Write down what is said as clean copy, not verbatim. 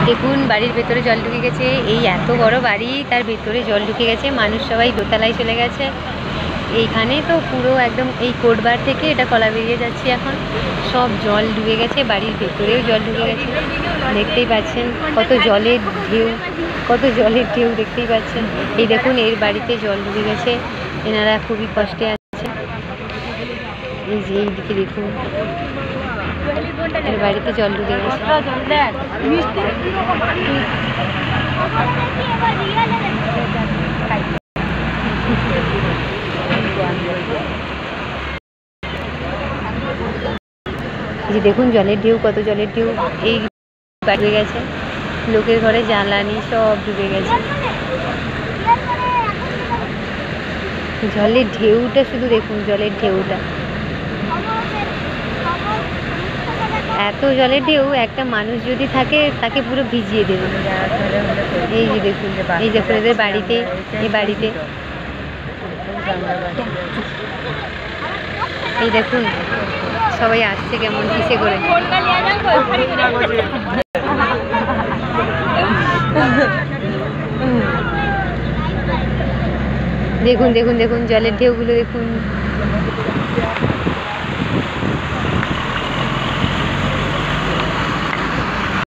দেখুন বাড়ির ভেতরে জল ঢুকে গেছে। এই এত বড় বাড়ি, তার ভেতরে জল ঢুকে গেছে। মানুষ সবাই দোতলায় চলে গেছে। এইখানে তো পুরো একদম এই কোটবার থেকে এটা কলা বেরিয়ে যাচ্ছে। এখন সব জল ঢুকে গেছে, বাড়ির ভেতরেও জল ঢুকে গেছে। দেখতেই পাচ্ছেন কত জলের ঢেউ, কত জলের ঢেউ দেখতেই পাচ্ছেন। এই দেখুন এর বাড়িতে জল ঢুকে গেছে, এনারা খুবই কষ্টে আছে। এই যে এইদিকে দেখুন এর বাড়িতে জল ঢুকে গেছে। যে দেখুন জলের ঢেউ, কত জলের ঢেউ এই ডুবে গেছে। লোকের ঘরে জ্বালানি সব ডুবে গেছে। জলের ঢেউটা শুধু দেখুন, জলের ঢেউটা, এত জলের ঢেউ একটা মানুষ যদি থাকে তাকে পুরো ভিজিয়ে দেবে। এই যে দেখুন, এই যে এদের বাড়িতে, এই বাড়িতে এই দেখুন সবাই আসছে কেমন কিসে করে। দেখুন দেখুন দেখুন জলের ঢেউগুলো দেখুন।